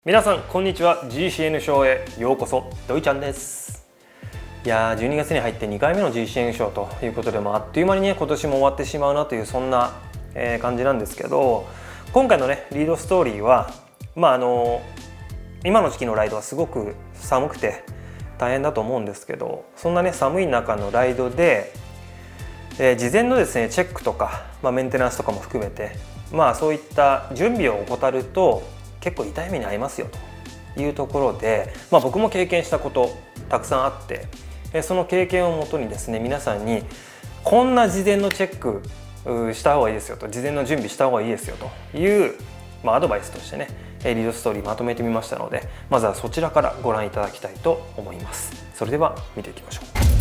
皆さんこんにちは。 GCN ショーへようこそ。ドイちゃんです。いやー、12月に入って2回目の GCN ショーということで、あっという間にね今年も終わってしまうなというそんな感じなんですけど、今回のねリードストーリーは今の時期のライドはすごく寒くて大変だと思うんですけど、そんなね寒い中のライドで、事前のですねチェックとか、メンテナンスとかも含めてそういった準備を怠ると結構痛い目に遭いますよというところで、僕も経験したことたくさんあって、その経験をもとにですね皆さんにこんな事前のチェックした方がいいですよと、事前の準備した方がいいですよという、アドバイスとしてねリードストーリーまとめてみましたので、まずはそちらからご覧いただきたいと思います。それでは見ていきましょう。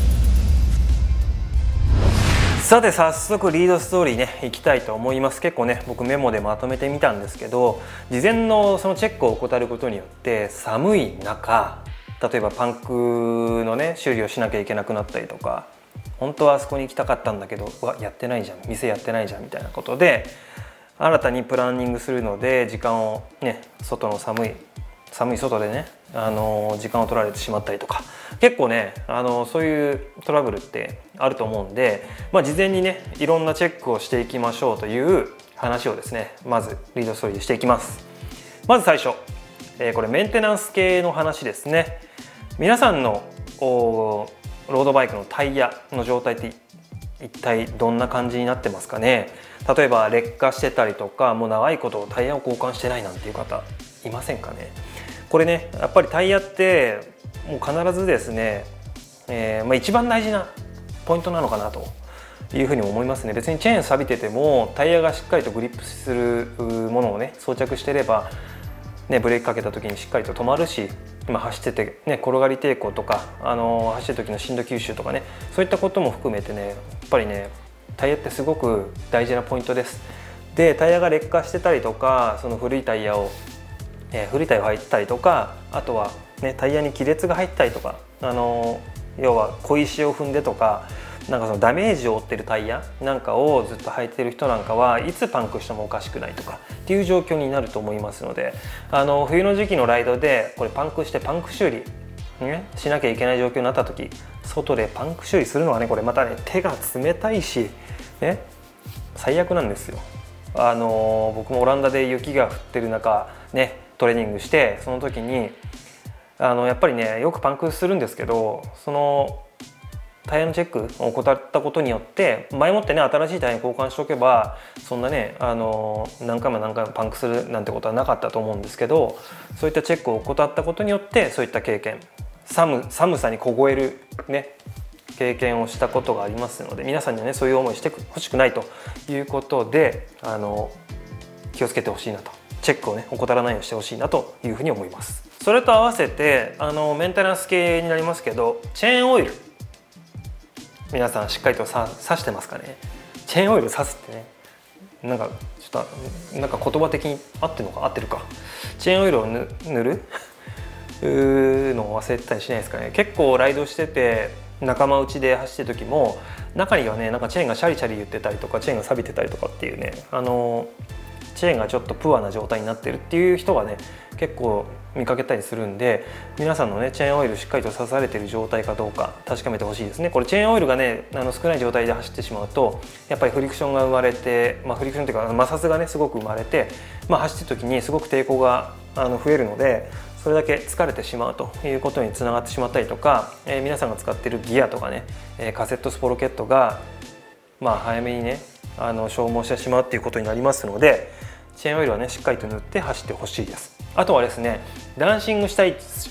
さて早速リードストーリーねいきたいと思います。結構ね僕メモでまとめてみたんですけど、事前のそのチェックを怠ることによって寒い中、例えばパンクのね修理をしなきゃいけなくなったりとか、本当はあそこに行きたかったんだけどやってないじゃん、店やってないじゃんみたいなことで新たにプランニングするので、時間をね外の寒い外でね時間を取られてしまったりとか、結構ねそういうトラブルってあると思うんで、事前にねいろんなチェックをしていきましょうという話をですねまずリードストーリーでしていきます。まず最初、これメンテナンス系の話ですね。皆さんのロードバイクのタイヤの状態って一体どんな感じになってますかね。例えば劣化してたりとか、もう長いことタイヤを交換してないなんていう方いませんかね。これねやっぱりタイヤってもう必ずですね、一番大事なポイントなのかなというふうに思いますね。別にチェーン錆びててもタイヤがしっかりとグリップするものをね装着してれば、ブレーキかけた時にしっかりと止まるし、走ってて、転がり抵抗とか走ってる時の振動吸収とかね、そういったことも含めてねやっぱりねタイヤってすごく大事なポイントです。でタイヤが劣化してたりとか、その古いタイヤを入ったりとか、あとは、タイヤに亀裂が入ったりとか、要は小石を踏んでとか、そのダメージを負ってるタイヤなんかをずっと履いてる人なんかはいつパンクしてもおかしくないとかっていう状況になると思いますので、冬の時期のライドでこれパンクしてパンク修理、しなきゃいけない状況になった時、外でパンク修理するのはねこれまたね手が冷たいし、最悪なんですよ。僕もオランダで雪が降ってる中トレーニングして、その時にやっぱりねよくパンクするんですけど、そのタイヤのチェックを怠ったことによって前もってね新しいタイヤに交換しておけばそんなね何回もパンクするなんてことはなかったと思うんですけど、そういったチェックを怠ったことによってそういった経験、寒さに凍える経験をしたことがありますので、皆さんにはねそういう思いしてほしくないということで気をつけてほしいなと、チェックをね怠らないようにしてほしいなというふうに思います。それと合わせてメンテナンス系になりますけど、チェーンオイル皆さんしっかりと刺してますかね。チェーンオイル刺すってねちょっと言葉的に合ってるか。チェーンオイルを塗るのを忘れてたりしないですかね。結構ライドしてて仲間内で走ってる時も中にはねチェーンがシャリシャリ言ってたりとか、チェーンが錆びてたりとかっていうねチェーンがちょっとプアな状態になってるっていう人がね結構見かけたりするんで、皆さんのねチェーンオイルしっかりと刺されてる状態かどうか確かめてほしいですね。これチェーンオイルがね少ない状態で走ってしまうとやっぱりフリクションが生まれて、フリクションっていうか摩擦がねすごく生まれて、走ってる時にすごく抵抗が増えるので、それだけ疲れてしまうということにつながってしまったりとか、皆さんが使っているギアとかねカセットスポロケットが早めにね消耗してしまうっていうことになりますので、チェーンオイルはねしっかりと塗って走ってほしいです。あとはですねダンシングしたり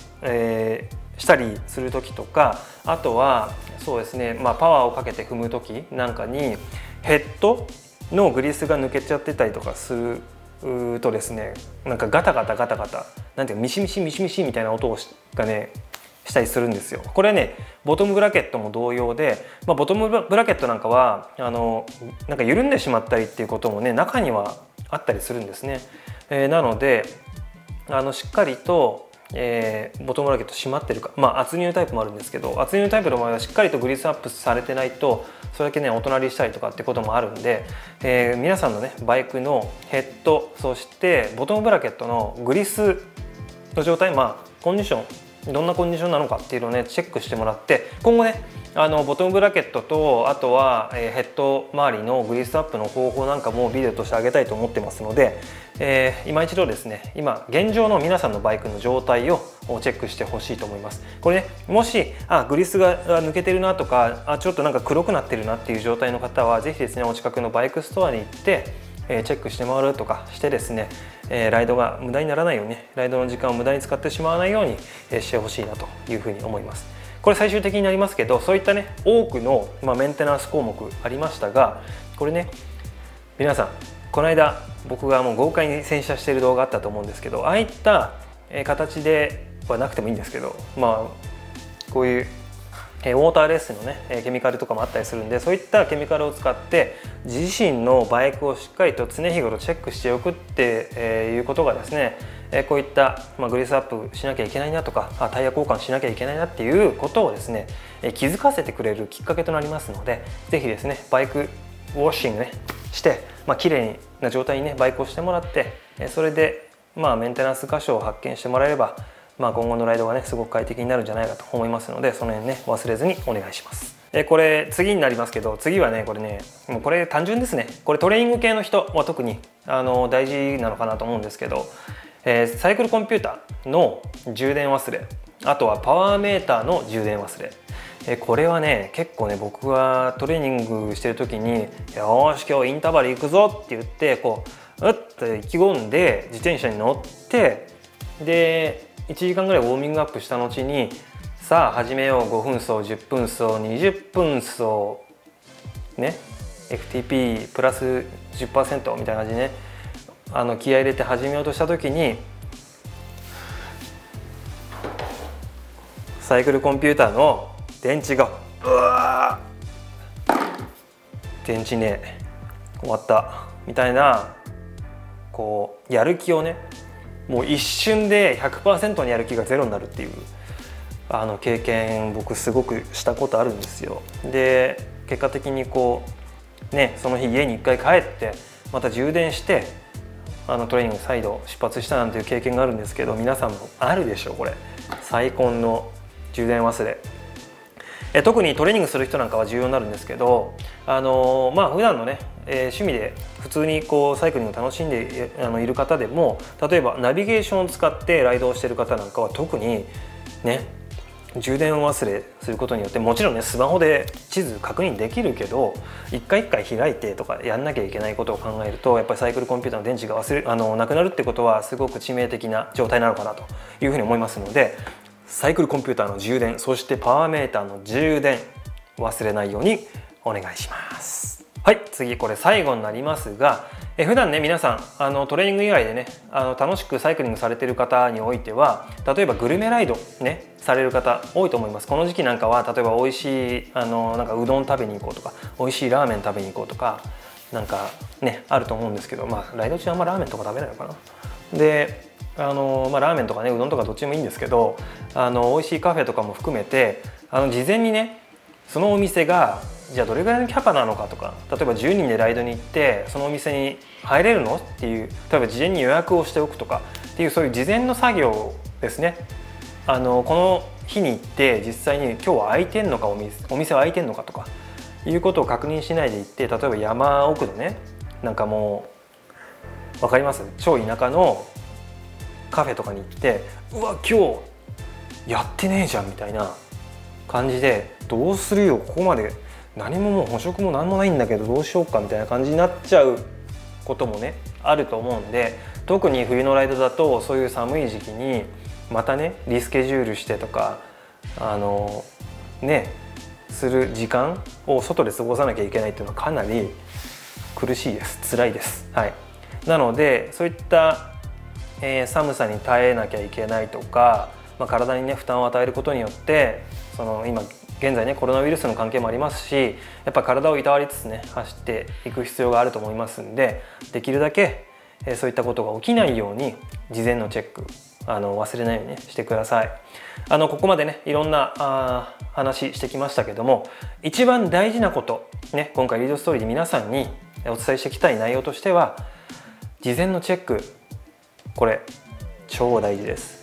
する時とか、あとはそうですねパワーをかけて踏む時なんかにヘッドのグリスが抜けちゃってたりとかするとですね、ガタガタなんていうかミシミシみたいな音がねしたりするんですよ。これねボトムブラケットも同様で、ボトムブラケットなんかは緩んでしまったりっていうこともね中にはあったりするんですね。なのでしっかりと、ボトムブラケット締まってるか、圧入タイプもあるんですけど、圧入タイプの場合はしっかりとグリスアップされてないとそれだけねお隣したりとかってこともあるんで、皆さんのねバイクのヘッド、そしてボトムブラケットのグリスの状態、コンディションどんなコンディションなのかっていうのをねチェックしてもらって、今後ねボトムブラケットとあとはヘッド周りのグリスアップの方法なんかもビデオとして上げたいと思ってますので、今一度ですね現状の皆さんのバイクの状態をチェックしてほしいと思います。これねもしグリスが抜けてるなとかちょっとなんか黒くなってるなっていう状態の方は是非ですねお近くのバイクストアに行ってチェックして回るとかしてですね、ライドが無駄にならないようにライドの時間を無駄に使ってしまわないようにしてほしいなというふうに思います。これ最終的になりますけど、そういったね多くのメンテナンス項目ありましたが、これね皆さんこの間僕がもう豪快に洗車している動画あったと思うんですけど、ああいった形ではなくてもいいんですけど、こういうウォーターレスのねケミカルとかもあったりするんで、そういったケミカルを使って自身のバイクをしっかりと常日頃チェックしておくっていうことがですね、こういったグリスアップしなきゃいけないなとかタイヤ交換しなきゃいけないなっていうことをですね気づかせてくれるきっかけとなりますので、是非ですねバイクウォッシングねして綺麗な状態にねバイクをしてもらって、それでメンテナンス箇所を発見してもらえれば今後のライドがねすごく快適になるんじゃないかと思いますので、その辺ね忘れずにお願いします。これ次になりますけど、次はねもうこれ単純ですね。これトレーニング系の人は特に大事なのかなと思うんですけど、サイクルコンピューターの充電忘れ、あとはパワーメーターの充電忘れ、これはね結構ね僕がトレーニングしてる時に「よーし今日インターバル行くぞ」って言ってうっと意気込んで自転車に乗って、で1時間ぐらいウォーミングアップした後にさあ始めよう5分走10分走20分走ね FTP プラス 10% みたいな感じでね気合い入れて始めようとした時にサイクルコンピューターの電池が電池ね終わったみたいなやる気をねもう一瞬で 100% にやる気がゼロになるっていう経験僕すごくしたことあるんですよ。で結果的にその日家に1回帰ってまた充電してトレーニング再度出発したなんていう経験があるんですけど、皆さんもあるでしょうこれ再婚の充電忘れ。特にトレーニングする人なんかは重要になるんですけど、普段のね、趣味で普通にサイクリングを楽しんでいる方でも、例えばナビゲーションを使ってライドをしている方なんかは特にね充電忘れすることによって、もちろんねスマホで地図確認できるけど一回一回開いてとかやんなきゃいけないことを考えると、やっぱりサイクルコンピューターの電池がなくなるってことはすごく致命的な状態なのかなというふうに思いますので、サイクルコンピューターの充電、そしてパワーメーターの充電忘れないようにお願いします。はい、次これ最後になりますが、普段ね皆さんトレーニング以外でね楽しくサイクリングされてる方においては、例えばグルメライドねされる方多いと思います。この時期なんかは例えば美味しいなんかうどん食べに行こうとか美味しいラーメン食べに行こうとかなんかねあると思うんですけど、ライド中あんまラーメンとか食べないのかな。でラーメンとかねうどんとかどっちでもいいんですけど美味しいカフェとかも含めて事前にねそのお店がじゃあどれぐらいのキャパなのかとか、例えば10人でライドに行ってそのお店に入れるのっていう、例えば事前に予約をしておくとかっていう、そういう事前の作業ですね。この日に行って実際に今日は空いてんのかお店は空いてんのかとかいうことを確認しないで行って、例えば山奥のねなんかもう分かります超田舎のカフェとかに行ってうわ今日やってねえじゃんみたいな感じで、どうするよここまで何ももう補食も何もないんだけどどうしようかみたいな感じになっちゃうこともねあると思うんで、特に冬のライドだとそういう寒い時期にまたねリスケジュールしてとかする時間を外で過ごさなきゃいけないっていうのはかなり苦しいです、辛いです。はい、なのでそういった寒さに耐えなきゃいけないとか、体にね負担を与えることによって今現在ねコロナウイルスの関係もありますし、やっぱ体をいたわりつつね走っていく必要があると思いますんで、できるだけそういったことが起きないように事前のチェック忘れないように、ね、してください。ここまでねいろんな話してきましたけども、一番大事なことね今回リードストーリーで皆さんにお伝えしていきたい内容としては、事前のチェックこれ超大事です。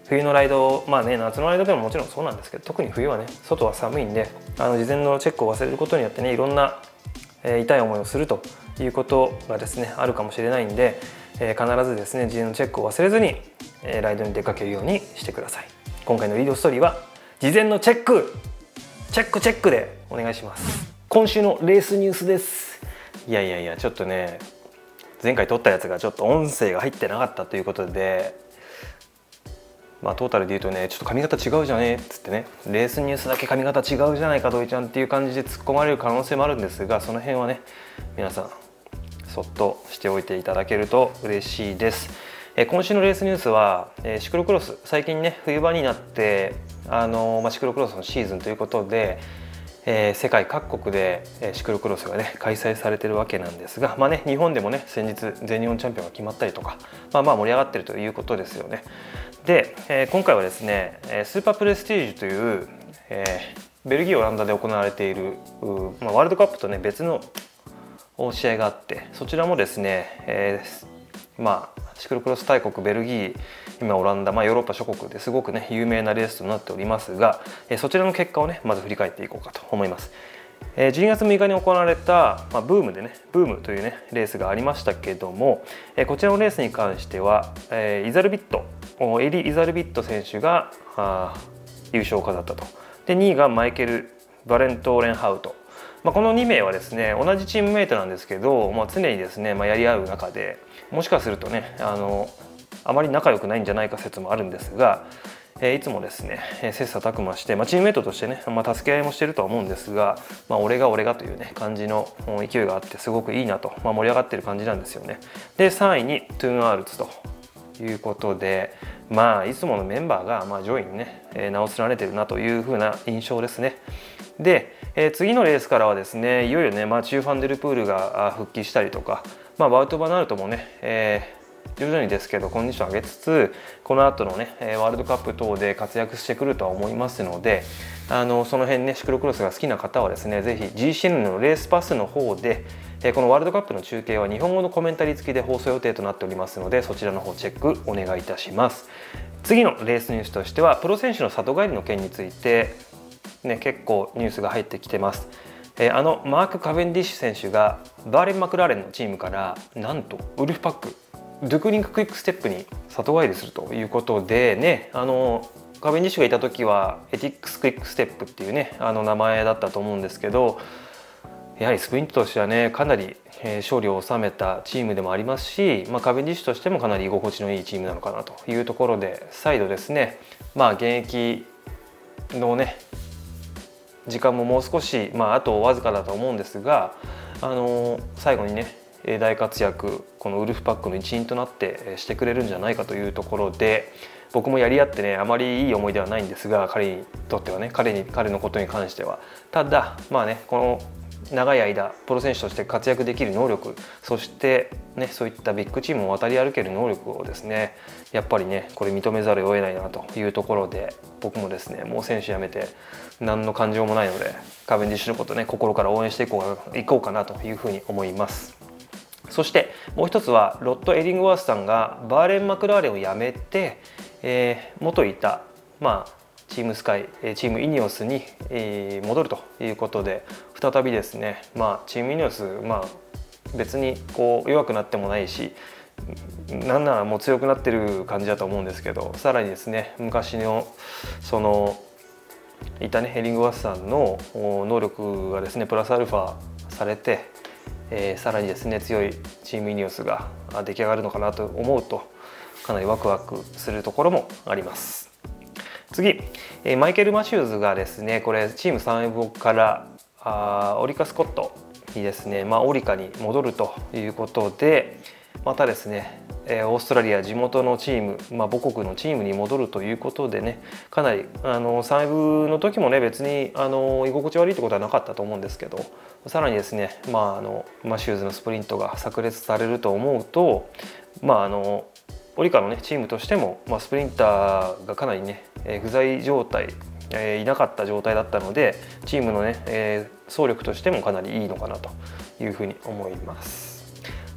冬のライド、まあね、夏のライドでももちろんそうなんですけど、特に冬はね外は寒いんで、事前のチェックを忘れることによってね、いろんな、痛い思いをするということがですねあるかもしれないんで、必ずですね事前のチェックを忘れずに、ライドに出かけるようにしてください。今回のリードストーリーは事前のチェックでお願いします。今週のレースニュースです。いやちょっとね、前回撮ったやつがちょっと音声が入ってなかったということで、まあトータルで言うとね、ちょっと髪型違うじゃねえっつってね、レースニュースだけ髪型違うじゃないか土井ちゃんっていう感じで突っ込まれる可能性もあるんですが、その辺はね皆さんそっとしておいていただけると嬉しいです。今週のレースニュースは、シクロクロス、最近ね冬場になってシクロクロスのシーズンということで、世界各国でシクロクロスがね開催されてるわけなんですが、まあね日本でもね先日全日本チャンピオンが決まったりとか、まあ盛り上がってるということですよね。で、今回はですねスーパープレステージという、ベルギーオランダで行われているワールドカップとね別の試合があって、そちらもですね、シクロクロス大国ベルギー、今オランダ、ヨーロッパ諸国ですごくね有名なレースとなっておりますが、そちらの結果をねまず振り返っていこうかと思います。12月6日に行われた、ブームというねレースがありましたけども、こちらのレースに関しては、エリ・イザルビット選手が優勝を飾ったと。で2位がマイケル・バレントーレンハウト、この2名はですね同じチームメイトなんですけど、常にですね、やり合う中でもしかするとねあまり仲良くないんじゃないか説もあるんですが、いつもですね切磋琢磨して、チームメイトとしてね、助け合いもしてるとは思うんですが、俺がというね感じの勢いがあってすごくいいなと、盛り上がってる感じなんですよね。で3位にトゥーンアールツということで、いつものメンバーが上位にね名を連ねてるなという風な印象ですね。で、次のレースからはですねいよいよね、チュー・ファンデルプールが復帰したりとか、バウト・バナルトもね、徐々にですけどコンディション上げつつ、この後のねワールドカップ等で活躍してくるとは思いますので、その辺ねシクロクロスが好きな方はですねぜひ GCN のレースパスの方でこのワールドカップの中継は日本語のコメンタリー付きで放送予定となっておりますので、そちらの方チェックお願いいたします。次のレースニュースとしてはプロ選手の里帰りの件について、結構ニュースが入ってきてます。マーク・カベンディッシュ選手がバーレン・マクラーレンのチームからなんとウルフパックドゥクリンククイックステップに里帰りするということでね、カベンディッシュがいた時はエティックスクイックステップっていうね名前だったと思うんですけど、やはりスプリントとしてはねかなり勝利を収めたチームでもありますし、カベンディッシュとしてもかなり居心地のいいチームなのかなというところで、再度ですね現役のね時間ももう少し、あとわずかだと思うんですが、最後にね大活躍、このウルフパックの一員となってしてくれるんじゃないかというところで、僕もやり合ってねあまりいい思いではないんですが、彼にとってはね彼のことに関しては、ただこの長い間プロ選手として活躍できる能力、そしてねそういったビッグチームを渡り歩ける能力をですねやっぱりねこれ認めざるを得ないなというところで、僕もですねもう選手辞めて何の感情もないのでカベンディッシュのことね心から応援していこうかなというふうに思います。そしてもう一つはロッド・エリングワースさんがバーレン・マクラーレンを辞めて、元いたチームスカイ、チームイニオスに、戻るということで、再びですね、チームイニオス、別にこう弱くなってもないし、なんならもう強くなってる感じだと思うんですけど、さらにですね昔のそのいたねエリングワースさんの能力がですねプラスアルファされて、さらにですね強いチームイニオスが出来上がるのかなと思うと、かなりワクワクするところもあります。次、マイケル・マシューズがですねこれチームサンエボからオリカ・スコットにですね、オリカに戻るということで、またですねオーストラリア地元のチーム、母国のチームに戻るということでね、かなりサンエブの時もね別に居心地悪いってことはなかったと思うんですけど、さらにですね、マシューズのスプリントが炸裂されると思うと、オリカのねチームとしても、スプリンターがかなりね不在状態、いなかった状態だったので、チームのね、総力としてもかなりいいのかなというふうに思います。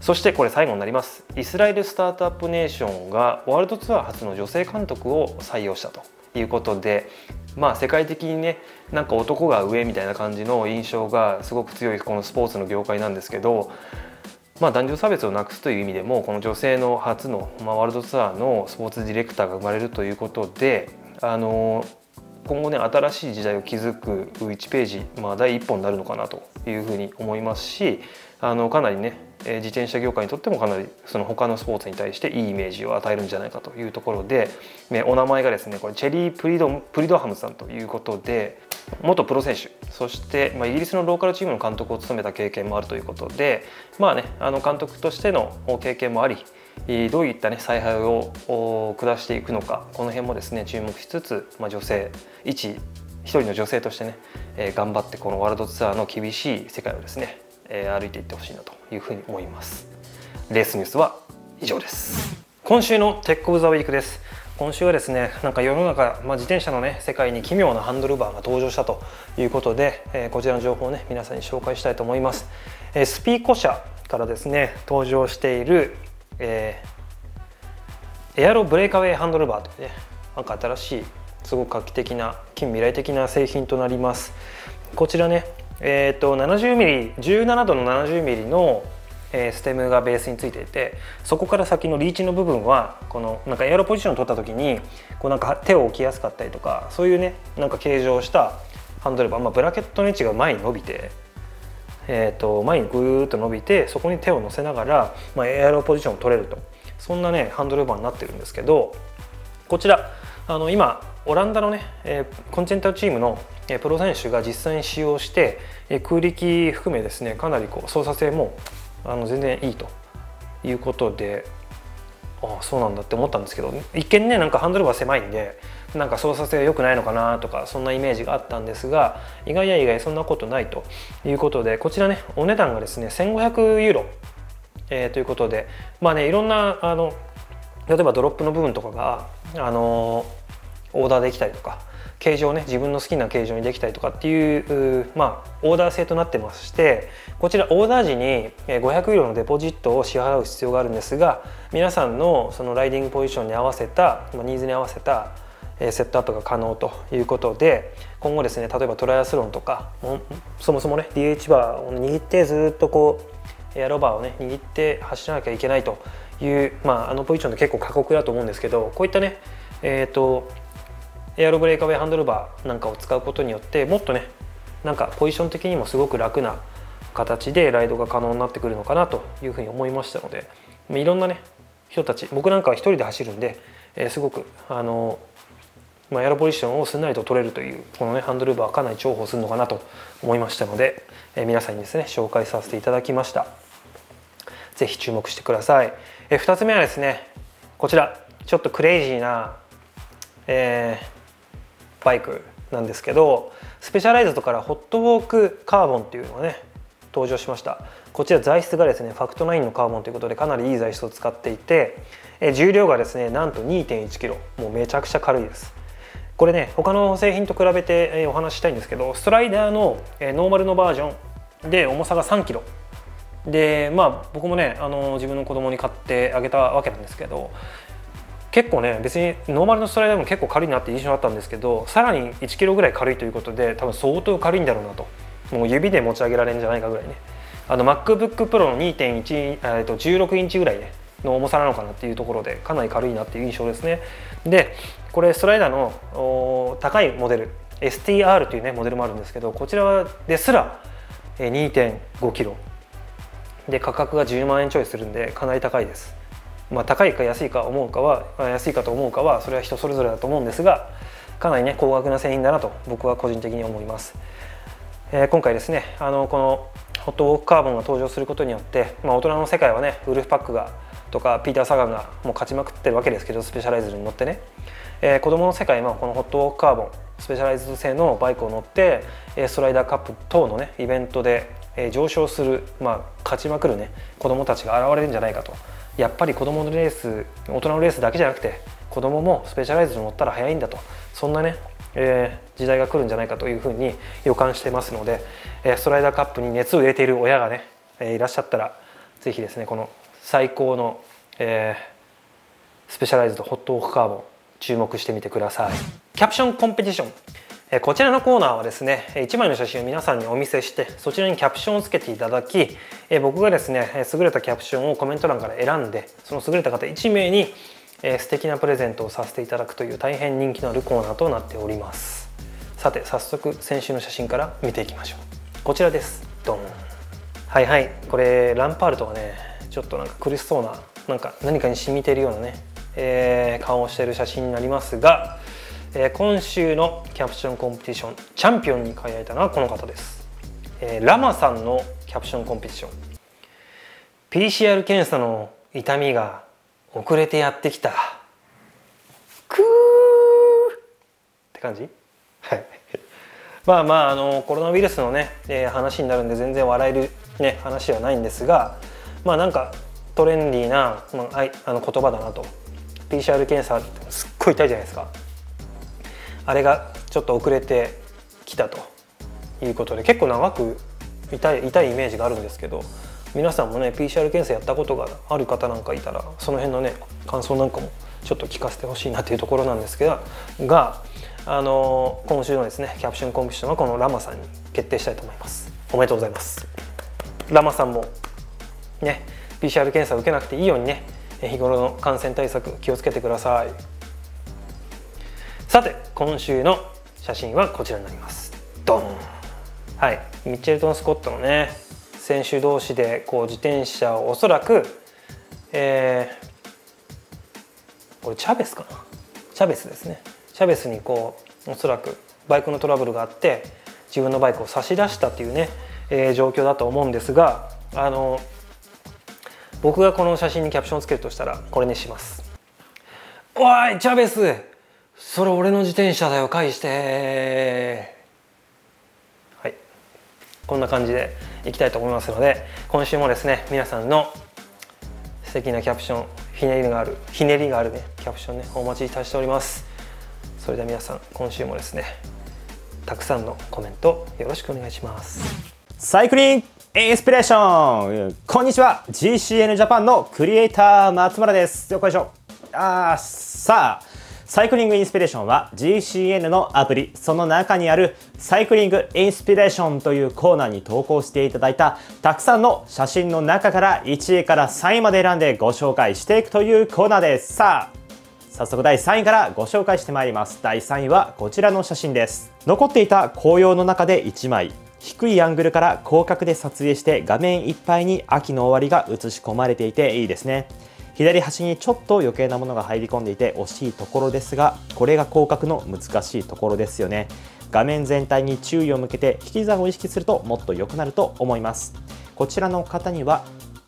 そしてこれ最後になります。イスラエルスタートアップネーションがワールドツアー初の女性監督を採用したということで、世界的にねなんか男が上みたいな感じの印象がすごく強いこのスポーツの業界なんですけど、男女差別をなくすという意味でもこの女性の初の、ワールドツアーのスポーツディレクターが生まれるということで、今後ね新しい時代を築く1ページ、第一歩になるのかなというふうに思いますし、かなりね自転車業界にとってもかなりその他のスポーツに対していいイメージを与えるんじゃないかというところで、お名前がですねこれチェリー・プリドハムさんということで、元プロ選手、そしてイギリスのローカルチームの監督を務めた経験もあるということで、監督としての経験もあり、どういったね采配を下していくのか、この辺もですね注目しつつ、女性一人の女性としてね、頑張ってこのワールドツアーの厳しい世界をですね、歩いていってほしいなというふうに思います。レースニュースは以上です。今週のテックオブザウィークです。今週はですねなんか世の中、自転車のね世界に奇妙なハンドルバーが登場したということで、こちらの情報をね皆さんに紹介したいと思います。スピーコ社からですね登場している、エアロブレーカウェイハンドルバーというねなんか新しいすごく画期的な近未来的な製品となります。こちらね70mm 17度の 70mm のステムがベースについていて、そこから先のリーチの部分はこのなんかエアロポジションを取った時にこうなんか手を置きやすかったりとか、そういうねなんか形状したハンドルバー、ブラケットの位置が前に伸びて、前にぐーっと伸びてそこに手を乗せながら、エアロポジションを取れると、そんなねハンドルバーになってるんですけど、こちら今オランダのねコンチェンタルチームのプロ選手が実際に使用して空力含めですねかなりこう操作性も全然いいということで、そうなんだって思ったんですけど、一見ねなんかハンドルバー狭いんでなんか操作性が良くないのかなとかそんなイメージがあったんですが、意外や意外そんなことないということで、こちらねお値段がですね1500ユーロ、ということでいろんな例えばドロップの部分とかがオーダーできたりとか、形状ね自分の好きな形状にできたりとかっていうオーダー制となってまして、こちらオーダー時に500ユーロのデポジットを支払う必要があるんですが、皆さんのそのライディングポジションに合わせたニーズに合わせたセットアップが可能ということで、今後ですね例えばトライアスロンとかそもそもね DH バーを握ってずっとこうエアロバーをね握って走らなきゃいけないという、ポジションって結構過酷だと思うんですけど、こういったねエアロブレーカーウェイハンドルバーなんかを使うことによってもっとねなんかポジション的にもすごく楽な形でライドが可能になってくるのかなというふうに思いましたので、いろんなね人たち、僕なんかは一人で走るんで、すごくエアロポジションをすんなりと取れるというこのねハンドルバーかなり重宝するのかなと思いましたので、皆さんにですね紹介させていただきました。ぜひ注目してください。2つ目はですねこちらちょっとクレイジーな、バイクなんですけど、スペシャライズドからホットウォークカーボンっていうのがね登場しました。こちら材質がですねファクト9のカーボンということでかなりいい材質を使っていて、重量がですねなんと 2.1 キロ、もうめちゃくちゃ軽いです。これね他の製品と比べてお話ししたいんですけど、ストライダーのノーマルのバージョンで重さが3キロで、僕もね自分の子供に買ってあげたわけなんですけど、結構ね別にノーマルのストライダーも結構軽いなって印象だったんですけど、さらに1キロぐらい軽いということで多分相当軽いんだろうなと、もう指で持ち上げられるんじゃないかぐらいね、MacBook Pro の 2.1、16インチぐらいねの重さなのかなっていうところでかなり軽いなっていう印象ですね。でこれストライダーの高いモデル STR というねモデルもあるんですけど、こちらですら 2.5 キロで価格が10万円ちょいするんでかなり高いです。高いか安いかと思うかはそれは人それぞれだと思うんですが、かなりね高額な製品だなと僕は個人的に思います。今回ですねこのホットウォークカーボンが登場することによって、大人の世界はねウルフパックがとかピーター・サガンがもう勝ちまくってるわけですけど、スペシャライズドに乗ってね、子供の世界はこのホットウォークカーボンスペシャライズド製のバイクを乗ってストライダーカップ等のねイベントで上昇する、勝ちまくるね子供たちが現れるんじゃないかと。やっぱり子供のレース、大人のレースだけじゃなくて子供もスペシャライズドに乗ったら速いんだと、そんなね、時代が来るんじゃないかというふうに予感してますので、ストライダーカップに熱を入れている親がねいらっしゃったらぜひですねこの最高の、スペシャライズドホットウォークカーボン注目してみてください。キャプションコンペティション、こちらのコーナーはですね1枚の写真を皆さんにお見せしてそちらにキャプションをつけていただき、僕がですね優れたキャプションをコメント欄から選んでその優れた方1名に素敵なプレゼントをさせていただくという大変人気のあるコーナーとなっております。さて早速先週の写真から見ていきましょう。こちらです。ドン。はいはい、これランパルトがねちょっとなんか苦しそうな何かに染みているようなね、顔をしている写真になりますが、今週のキャプションコンペティションチャンピオンに輝いたのはこの方です。ラマさんのキャプションコンペティション。 PCR 検査の痛みが遅れてやってきたくーって感じ。はいまあコロナウイルスのね、話になるんで全然笑える、ね、話ではないんですが、なんかトレンディーな、言葉だなと。 PCR 検査ってすっごい痛いじゃないですか。あれがちょっと遅れてきたということで結構長く痛いイメージがあるんですけど、皆さんもね PCR 検査やったことがある方なんかいたらその辺のね感想なんかもちょっと聞かせてほしいなというところなんですけど今週のですねキャプションコンペティションはこのラマさんに決定したいと思います。おめでとうございます。ラマさんもね PCR 検査を受けなくていいようにね日頃の感染対策気をつけてください。さて今週の写真はこちらになります。ドン。はい、ミッチェルトン・スコットのね選手同士でこう自転車をおそらく、これチャベスかな、チャベスですね。チャベスにこうおそらくバイクのトラブルがあって自分のバイクを差し出したっていうね、状況だと思うんですが、僕がこの写真にキャプションをつけるとしたらこれにします。おいチャベス、それ俺の自転車だよ、返して。はい、こんな感じでいきたいと思いますので、今週もですね皆さんの素敵なキャプション、ひねりがあるねキャプションねお待ちいたしております。それでは皆さん今週もですねたくさんのコメントよろしくお願いします。 サイクリングインスピレーション、こんにちは。 GCN ジャパンのクリエイター松村です。よっこいしょ。さあサイクリングインスピレーションは GCN のアプリ、その中にあるサイクリングインスピレーションというコーナーに投稿していただいたたくさんの写真の中から1位から3位まで選んでご紹介していくというコーナーです。さあ早速第3位からご紹介してまいります。第3位はこちらの写真です。残っていた紅葉の中で1枚、低いアングルから広角で撮影して画面いっぱいに秋の終わりが映し込まれていていいですね。左端にちょっと余計なものが入り込んでいて惜しいところですが、これが広角の難しいところですよね。画面全体に注意を向けて引き算を意識するともっと良くなると思います。こちらの方には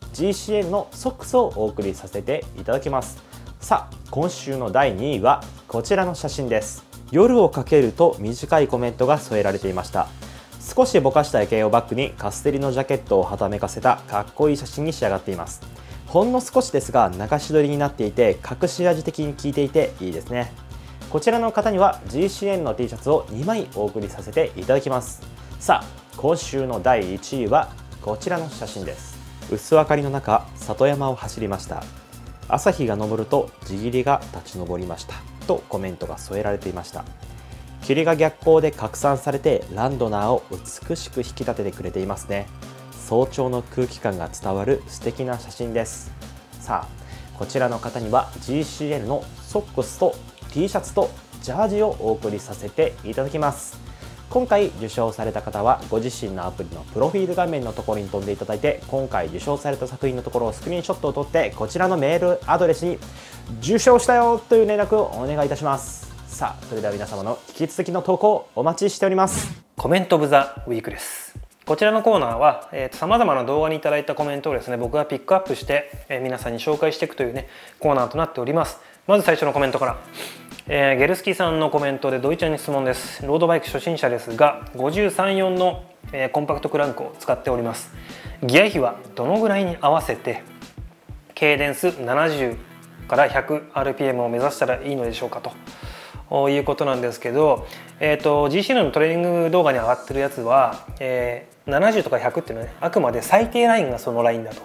GCN のソックスをお送りさせていただきます。さあ今週の第2位はこちらの写真です。夜をかけると短いコメントが添えられていました。少しぼかした夜景をバックにカステリのジャケットをはためかせたかっこいい写真に仕上がっています。ほんの少しですが流し撮りになっていて隠し味的に効いていていいですね。こちらの方には GCN の T シャツを2枚お送りさせていただきます。さあ今週の第1位はこちらの写真です。薄明かりの中里山を走りました。朝日が昇ると地霧が立ち上りましたとコメントが添えられていました。霧が逆光で拡散されてランドナーを美しく引き立ててくれていますね。早朝の空気感が伝わる素敵な写真です。さあこちらの方には GCN のソックスと T シャツとジャージをお送りさせていただきます。今回受賞された方はご自身のアプリのプロフィール画面のところに飛んでいただいて、今回受賞された作品のところをスクリーンショットを撮ってこちらのメールアドレスに受賞したよという連絡をお願いいたします。さあそれでは皆様の引き続きの投稿お待ちしております。 コメントオブザウィークです。こちらのコーナーはさまざまな動画にいただいたコメントをですね僕がピックアップして、皆さんに紹介していくというねコーナーとなっております。まず最初のコメントから、ゲルスキーさんのコメントで土井ちゃんに質問です。ロードバイク初心者ですが53、4の、コンパクトクランクを使っております。ギア比はどのぐらいに合わせてケイデンス70から 100rpm を目指したらいいのでしょうかということなんですけど、GCN のトレーニング動画に上がってるやつは、70とか100っていうのはねあくまで最低ラインがそのラインだと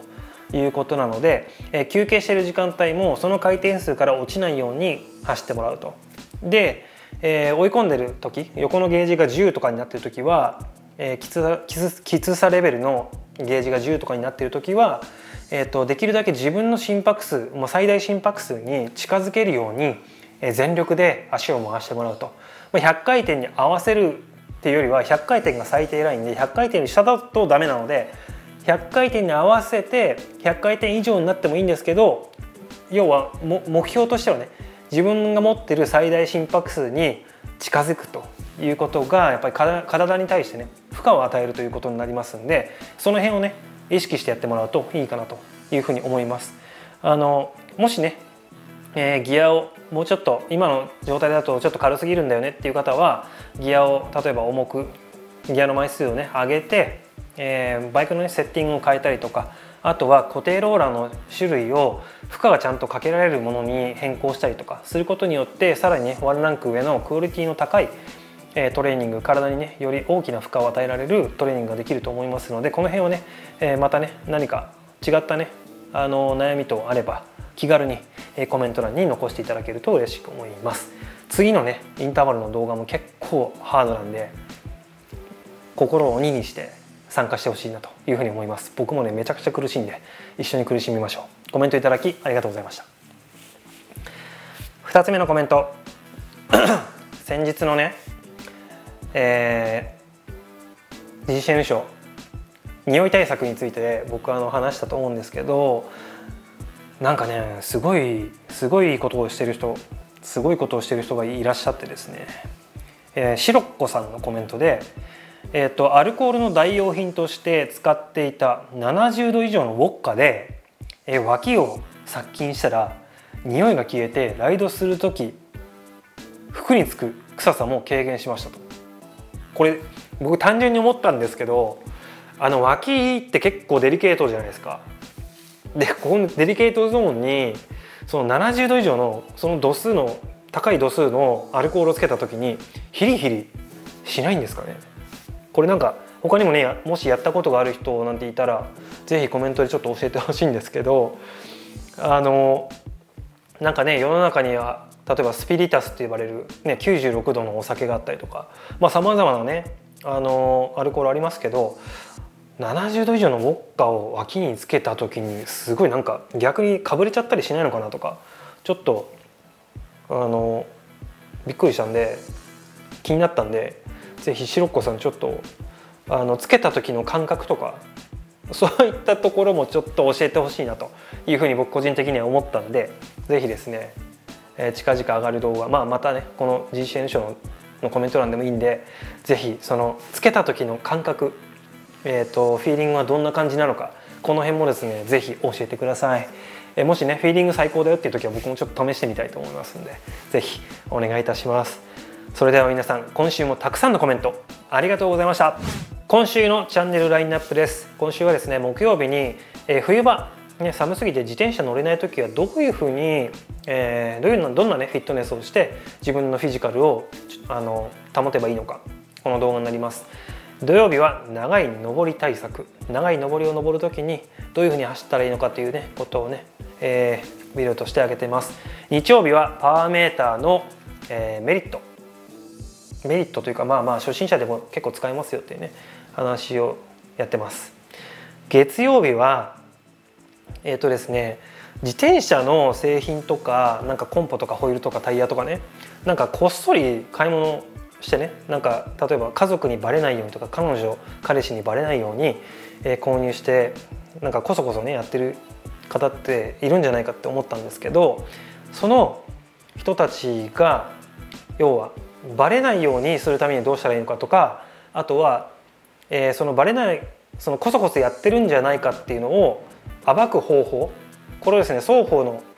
いうことなので、休憩している時間帯もその回転数から落ちないように走ってもらうと。で、追い込んでる時、横のゲージが10とかになっている時は、きつさレベルのゲージが10とかになっている時は、できるだけ自分の心拍数、最大心拍数に近づけるように全力で足を回してもらうと。100回転に合わせるっていうよりは100回転が最低ラインで、100回転に下だとダメなので100回転に合わせて100回転以上になってもいいんですけど、要は目標としてはね、自分が持ってる最大心拍数に近づくということがやっぱり体に対してね負荷を与えるということになりますんで、その辺をね意識してやってもらうといいかなというふうに思います。もしね、ギアをもうちょっと今の状態だとちょっと軽すぎるんだよねっていう方は、ギアを例えば重くギアの枚数をね上げて、バイクの、ね、セッティングを変えたりとか、あとは固定ローラーの種類を負荷がちゃんとかけられるものに変更したりとかすることによって、さらにねワンランク上のクオリティの高いトレーニング、体にねより大きな負荷を与えられるトレーニングができると思いますので、この辺をね、またね何か違ったね悩みとあれば気軽にコメント欄に残していただけると嬉しく思います。次のねインターバルの動画も結構ハードなんで、心を鬼にして参加してほしいなというふうに思います。僕もねめちゃくちゃ苦しいんで一緒に苦しみましょう。コメントいただきありがとうございました。2つ目のコメント先日のね、GCN 賞匂い対策について僕話したと思うんですけど、なんかねすごいことをしてる人がいらっしゃってですね、シロッコさんのコメントで、アルコールの代用品として使っていた70度以上のウォッカで、脇を殺菌したら匂いが消えて、ライドする時服につく臭さも軽減しましたと。これ僕単純に思ったんですけど、脇って結構デリケートじゃないですか。でこのデリケートゾーンにその70度以上のその高い度数のアルコールをつけた時にヒリヒリしないんですかね。これなんか他にもね、もしやったことがある人なんていたらぜひコメントでちょっと教えてほしいんですけど、なんかね世の中には例えばスピリタスって呼ばれる、ね、96度のお酒があったりとか、さまざまなねアルコールありますけど、70度以上のウォッカを脇につけた時にすごいなんか逆にかぶれちゃったりしないのかなとか、ちょっとびっくりしたんで気になったんで、ぜひシロッコさんちょっとつけた時の感覚とかそういったところもちょっと教えてほしいなというふうに僕個人的には思ったんで、ぜひですね、近々上がる動画、またねこの GCN 賞のコメント欄でもいいんで、ぜひそのつけた時の感覚、フィーリングはどんな感じなのか、この辺もですねぜひ教えてください。もしねフィーリング最高だよっていう時は僕もちょっと試してみたいと思いますので、ぜひお願いいたします。それでは皆さん、今週もたくさんのコメントありがとうございました。今週のチャンネルラインナップです。今週はですね木曜日に、冬場、ね、寒すぎて自転車乗れない時はどういうふうに、どんなねフィットネスをして自分のフィジカルを保てばいいのか、この動画になります。土曜日は長い上り対策、長い上りを登る時にどういうふうに走ったらいいのかというねことをね、ビデオとして上げています。日曜日はパワーメーターの、メリットというか初心者でも結構使えますよっていうね話をやってます。月曜日はですね、自転車の製品とかなんかコンポとかホイールとかタイヤとかね、なんかこっそり買い物してね、なんか例えば家族にバレないようにとか彼氏にバレないように、購入してなんかこそこそねやってる方っているんじゃないかって思ったんですけど、その人たちが要はバレないようにするためにどうしたらいいのかとか、あとは、そのバレない、そのこそこそやってるんじゃないかっていうのを暴く方法、これをですね双方の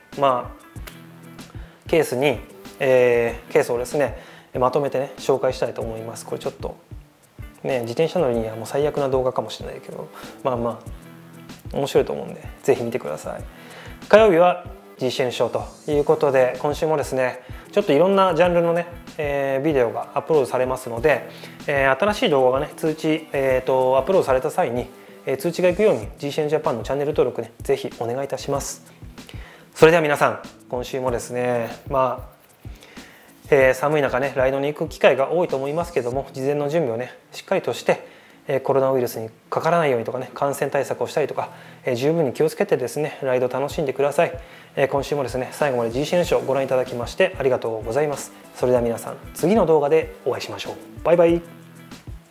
ケースをですねまとめてね紹介したいと思います。これちょっとね自転車乗りにはもう最悪な動画かもしれないけど、面白いと思うんでぜひ見てください。火曜日は GCN 賞ということで、今週もですねちょっといろんなジャンルのね、ビデオがアップロードされますので、新しい動画がね通知、アップロードされた際に、 通知がいくように GCN ジャパンのチャンネル登録ね、ぜひお願いいたします。それでは皆さん、今週もですね、寒い中ね、ライドに行く機会が多いと思いますけども、事前の準備をねしっかりとして、コロナウイルスにかからないようにとかね、感染対策をしたりとか、十分に気をつけてですね、ライド楽しんでください。今週もですね、最後まで GCN ショーをご覧いただきましてありがとうございます。それでは皆さん、次の動画でお会いしましょう。バイバイ。